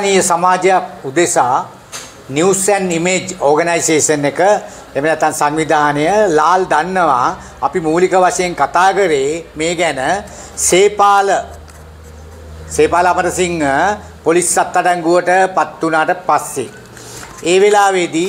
විශ්වසනීය සමාජයක් උදෙසා news and image organisation එක එහෙම නැත්නම් සංවිධානය ලාල් දන්නවා අපි මූලික වශයෙන් කතා කරේ මේ ගැන සේපාල අමරසිංහ පොලිස් අත්අඩංගුවට පත් වුණාට පස්සේ ඒ වෙලාවේදී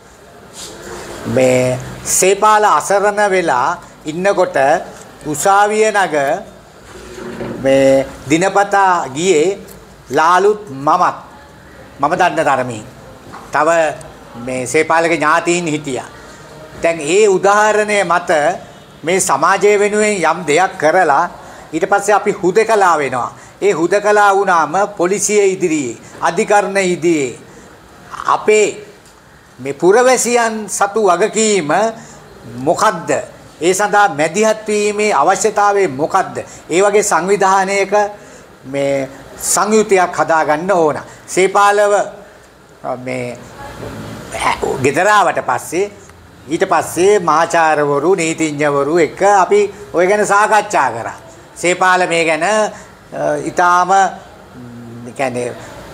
මේ සේපාල අසරණ වෙලා ඉන්නකොට උසාවිය නග මේ දිනපතා ගියේ ලාලුත් මම දන්න තරමින් තව මේ සේපාලගේ ඥාතීන් හිටියා. දැන් ඒ උදාහරණය මත මේ සමාජය වෙනුවෙන් යම් දෙයක් කරලා ඊට පස්සේ අපි හුදකලා වෙනවා. ඒ හුදකලා වුණාම පොලිසිය ඉදිරියේ අධිකරණ ඉදිරියේ අපේ මේ පුරවැසියන් සතු වගකීම මොකද්ද? ඒ සඳහා මැදිහත් වීමේ අවශ්‍යතාවය මොකද්ද? ඒ වගේ සංවිධානයක මේ සංයුතියක් හදාගන්න ඕන. සේපාලව මේ ගෙදරාවට පස්සේ ඊට පස්සේ මහාචාර්යවරු නීතිඥවරු එක්ක අපි ඔය ගැන සාකච්ඡා කරා. සේපාල මේ ගැන ඊටාම කියන්නේ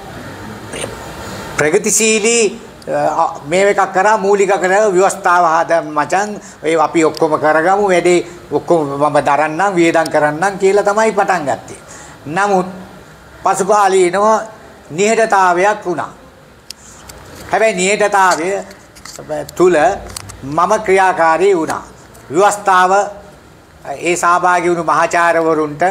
ප්‍රගතිශීලී මේ එකක් කරා මූලික කරලා ව්‍යවස්ථාව හදන්න මචං ඒ අපි ඔක්කොම කරගමු වැඩේ ඔක්කොම මම දරන්නම් වියදම් කරන්නම් කියලා තමයි පටන් ගත්තේ. නමුත් පසුකාලීනව නිහඬතාවයක් වුණා. හැබැයි නිහඬතාවය තුල මම ක්‍රියාකාරී වුණා. ව්‍යවස්ථාව ඒ සහභාගී වුණු මහාචාර්යවරුන්ට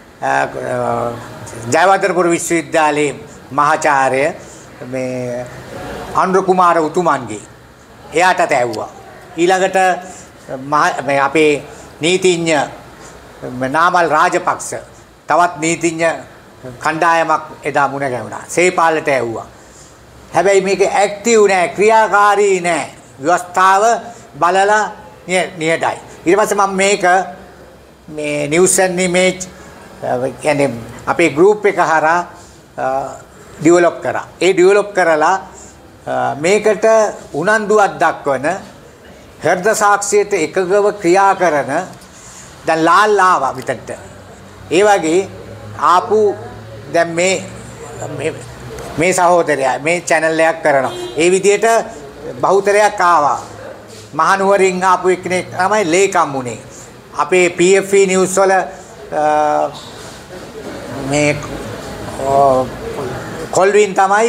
ජයවර්ධනපුර විශ්වවිද්‍යාලයේ මහාචාර්ය මේ අනුර කුමාර උතුමන්ගේ එයාට ඇව්වා. ඊළඟට මේ අපේ නීතිඥ නාමල් රාජපක්ෂ තවත් නීතිඥ කණ්ඩායමක් එදා මුණ ගැහුණා. සේපාලට ඇව්වා. හැබැයි මේක ඇක්ටිව් නෑ, ක්‍රියාකාරී නෑ. ව්‍යවස්ථාව බලලා නියඩයි. ඊට පස්සේ මම මේක මේ නිවුස් ඇන්ඩ් ඉමේජ් කියන්නේ අපේ ගෲප් එක හරහා ඩෙවලොප් කරා. ඒ ඩෙවලොප් කරලා මේකට උනන්දුවක් දක්වන හෘද සාක්ෂියට එකගව ක්‍රියා කරන දැන් ලාල් ආවා විතරට. ඒ වගේ ආපු දැන් මේ සහෝදරයා මේ channel එකක් කරනවා. ඒ විදිහට බහුතරයක් ආවා. මහනුවරින් ආපු එක්කෙනෙක් තමයි ලේකම් උනේ. අපේ PFE නිවුස් වල මේ කොල්වින් තමයි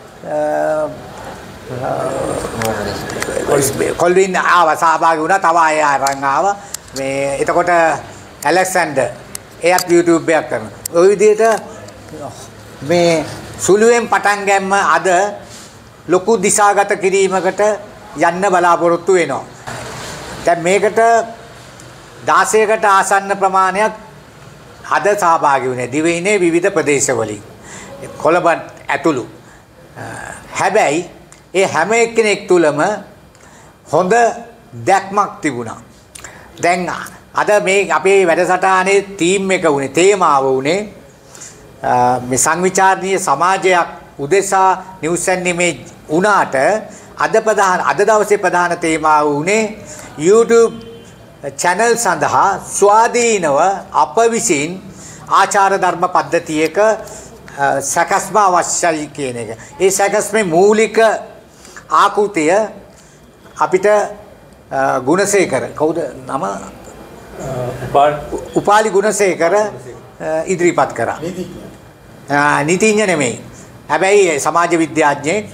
කොල්වින් ආවා සහභාගී වුණා. තව අය අරන් ආවා. මේ එතකොට ඇලෙක්සැන්ඩර් එයාත් YouTube එකක් කරනවා. ওই විදිහට මේ සුළුවෙන් පටන් ගැම්ම අද ලොකු දිශාගත කිරීමකට යන්න බලාපොරොත්තු වෙනවා. දැන් මේකට 16කට ආසන්න ප්‍රමාණයක් අද සහභාගී වුණේ දිවයිනේ විවිධ ප්‍රදේශවලින්. කොළඹ ඇතුළු. හැබැයි ඒ හැම එක්කෙනෙක් තුලම හොඳ දැක්මක් තිබුණා. දැන් අද මේ අපේ වැඩසටහනේ තීම් එක උනේ තේමාව උනේ මේ සංවිචාරණීය සමාජයක් උදෙසා නිවුස් ඇන්ඩ් ඉමේජ් උනාට අද දවසේ ප්‍රධාන තේමාව උනේ YouTube channel සඳහා ස්වාධීනව අප විසින් ආචාර ධර්ම පද්ධතියක සකස්ම අවශ්‍යයි කියන එක. ඒ සකස්මේ මූලික ආකෘතිය අපිට ගුණසේකර කවුද නම උපාලි ගුණසේකර ඉදිරිපත් කරා. නීතිඥ නෙමෙයි. හැබැයි සමාජ විද්‍යාඥයෙක්.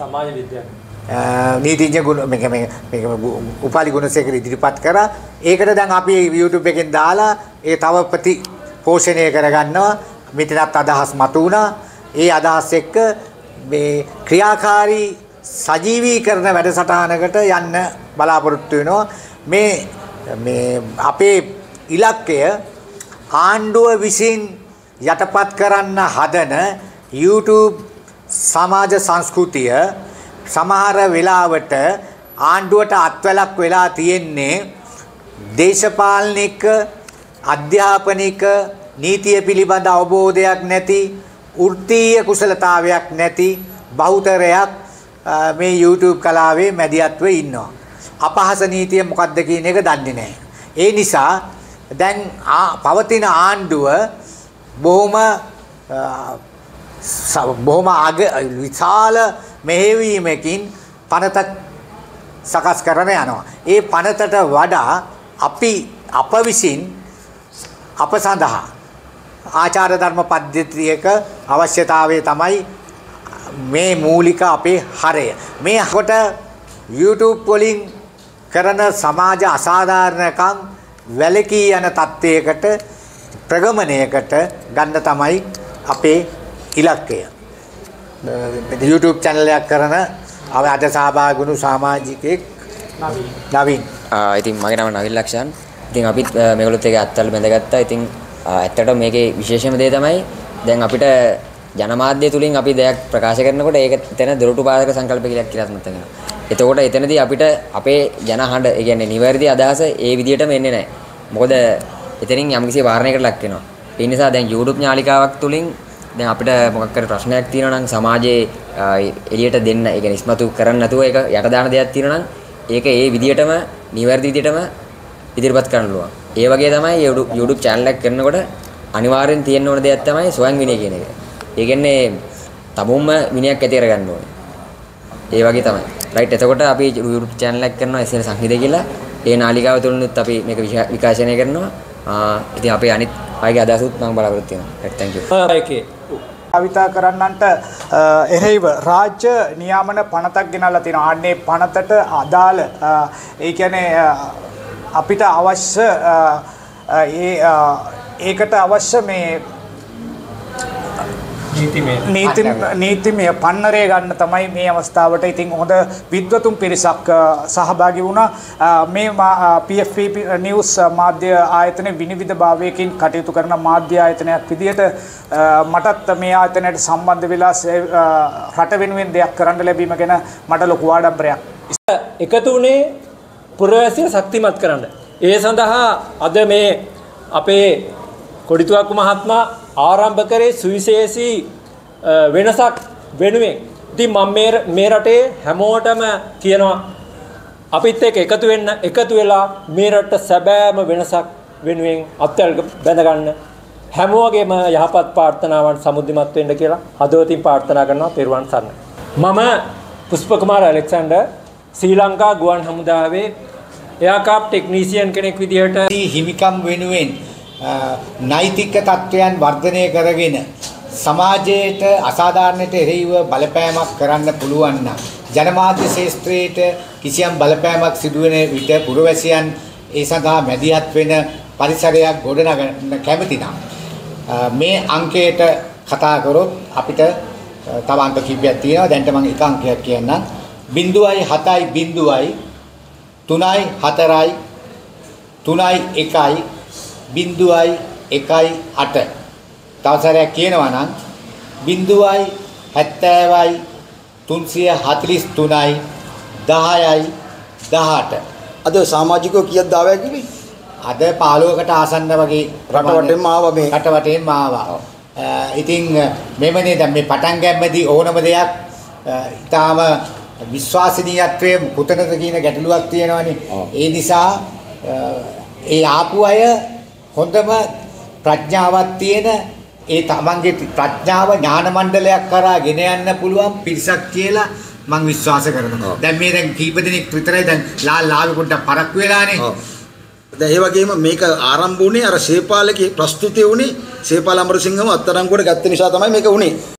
නීතිඥ ගුණ මේක උපාලි ගුණසේකර ඉදිරිපත් කරා. ඒකට දැන් අපි YouTube එකෙන් දාලා ඒ තව ප්‍රතිපෝෂණය කරගන්නවා. මෙතනත් අදහස් මතුවුණා. ඒ අදහස් එක්ක මේ ක්‍රියාකාරී සජීවීකරණ වැඩසටහනකට යන්න බලාපොරොත්තු වෙනවා. මේ අපේ ඉලක්කය ආණ්ඩුව විසින් යටපත් කරන්න හදන YouTube සමාජ සංස්කෘතිය සමහර වෙලාවට ආණ්ඩුවට අත්වැලක් වෙලා තියෙන්නේ දේශපාලනික අධ්‍යාපනික නීතිය පිළිබඳ අවබෝධයක් නැති වෘත්තීය කුසලතාවයක් නැති බහුතරයක් මේ YouTube කලාවේ මැදිහත්ව ඉන්නවා. අපහාස නීතිය මොකක්ද කියන එක දන්නේ නැහැ. ඒ නිසා දැන් පවතින ආණ්ඩුව බොහොම බොහොම විශාල මෙහෙයවීමකින් පනත සකස් කරන යනවා. ඒ පනතට වඩා අප විසින් අප සඳහා ආචාර ධර්ම පද්ධතියක අවශ්‍යතාවය තමයි මේ මූලික අපේ හරය. මේ කොට YouTube වලින් කරන සමාජ අසාධාරණකම් වැළකී යන තත්ත්වයකට ප්‍රගමණයකට ගන්න තමයි අපේ ඉලක්කය. YouTube channel එකක් කරන අද සහභාගී වුණු සමාජිකයෙක් නවීන්. ඉතින් මගේ නම නවීන් ලක්ෂන්. ඉතින් අපිත් මේගොල්ලොත් එක අත්වල බැඳගත්තා. ඉතින් ඇත්තටම මේකේ විශේෂම දේ තමයි දැන් අපිට ජනමාධ්‍ය තුලින් අපි දෙයක් ප්‍රකාශ කරනකොට ඒක එතන දොරටු පාදක සංකල්ප කියලා ක්‍රියාත්මක වෙනවා. එතකොට එතනදී අපිට අපේ ජන හඬ, ඒ කියන්නේ නිවැරදි අදහස ඒ විදිහටම එන්නේ නැහැ. මොකද එතනින් යම්කිසි වාරණයකට ලක් වෙනවා. ඒ නිසා දැන් YouTube ඥාලිකාවක් තුලින් දැන් අපිට මොකක් කර ප්‍රශ්නයක් තියෙනවා නම් සමාජයේ එළියට දෙන්න, ඒ කියන්නේ ඉස්මතු කරන්න නැතුව ඒක යට දාන දෙයක් තියෙනවා නම් ඒක ඒ විදිහටම නිවැරදි විදිහටම ඉදිරිපත් කරන්න පුළුවන්. ඒ වගේ තමයි YouTube channel එකක් කරනකොට අනිවාර්යෙන් තියෙන්න ඕන දෙයක් තමයි සොයන් විනය කියන එක. ඒ කියන්නේ තමුන්ම විනයක් ඇති කරගන්න ඕනේ. ඒ වගේ තමයි. රයිට්. එතකොට අපි YouTube channel එකක් කරනවා SL සංහිඳය කියලා. ඒ නාලිකාව තුලිනුත් අපි මේක විකාශනය කරනවා. ඉතින් අපේ අනිත් අයගේ අදහසුත් මම බලාපොරොත්තු වෙනවා. රයිට්. thank you. භාවිතා කරන්නන්ට එරෙහිව රාජ්‍ය නියාමන පනතක් ගෙනල්ලා තිනවා. අන්නේ පනතට අදාළ ඒ කියන්නේ අපිට අවශ්‍ය ඒකට අවශ්‍ය මේ නීතිමය පන්නරය ගන්න තමයි මේ අවස්ථාවට ඉතින් හොඳ විද්වතුන් පිරිසක් සහභාගී වුණා. මේ PFP නිවුස් මාධ්‍ය ආයතනයේ විනිවිද භාවයකින් කටයුතු කරන මාධ්‍ය ආයතනයක් විදිහට මටත් මේ ආයතනයට සම්බන්ධ වෙලා රට වෙනුවෙන් දෙයක් කරන්න ලැබීම ගැන මට ලොකු ආඩම්බරයක්. එකතු වුණේ පුරවැසිය ශක්තිමත් කරන්න. ඒ සඳහා අද මේ අපේ කොඩිතුවක්කු මහත්මයා ආරම්භ කරේ සුවිශේෂී වෙනසක් වෙනුවෙන්. ඉතින් මම මේ රටේ හැමෝටම කියනවා අපිත් එක්ක එකතු වෙලා මේ රට සැබෑම වෙනසක් වෙනුවෙන් අත්වැල් බැඳ ගන්න හැමෝගෙම යහපත් ප්‍රාර්ථනාවන් සමුද්දිමත් වෙන්න කියලා හදවතින් ප්‍රාර්ථනා කරනවා. පෙරවන් සරණයි. මම පුෂ්පකුමාර ඇලෙක්සැන්ඩර් ශ්‍රී ලංකා ගුවන් හමුදාවේ එයාකාප් ටෙක්නීසියන් කෙනෙක් විදිහට හිමිකම් වෙනුවෙන් නෛතික තත්වයන් වර්ධනය කරගෙන සමාජයට අසාධාරණයට එරෙහිව බලපෑමක් කරන්න පුළුවන් නම් ජනමාධ්‍ය ශාස්ත්‍රයේට කිසියම් බලපෑමක් සිදුවෙන විට පුරවැසියන් ඒ සඳහා මැදිහත් වෙන පරිසරයක් ගොඩනගන්න කැමති නම් මේ අංකයට කතා කරොත් අපිට තව අංක කිහිපයක් තියෙනවා. දැන්ට මම එක අංකයක් කියන්නම්. 0.7 0.3 4 3 1 0.18 තව සැරයක් කියනවා නම් 0.70 343 10යි 18 අද සමාජිකයෝ කීයක් දාවයි කිව්වේ? අද 15කට ආසන්න වගේ රටවටෙන්ම ආවා මේ. රටවටෙන්ම ආවා. ඉතින් මෙවනේ දැන් මේ පටන් ගැම්මේදී ඕනම දෙයක් ඊටාම විශ්වාසනීයත්වයේ පුතනද කියන ගැටලුවක් තියෙනවානේ. ඒ නිසා ඒ ආපු අය හොඳම ප්‍රඥාවක් තියෙන ඒ තමන්ගේ ප්‍රඥාව ඥාන මණ්ඩලයක් කරා ගෙන යන්න පුළුවන් පිරිසක් කියලා මම විශ්වාස කරනවා. දැන් මේ දැන් කීප දිනක් විතරයි දැන් ලාල් පොඩ්ඩක් පරක්කු වෙලානේ. දැන් ඒ වගේම මේක ආරම්භ වුණේ අර ශේපාලගේ ප්‍රස්තුතිය වුණේ ශේපාල අමරසිංහම අත්අඩංගුවට ගත්ත නිසා තමයි මේක වුණේ.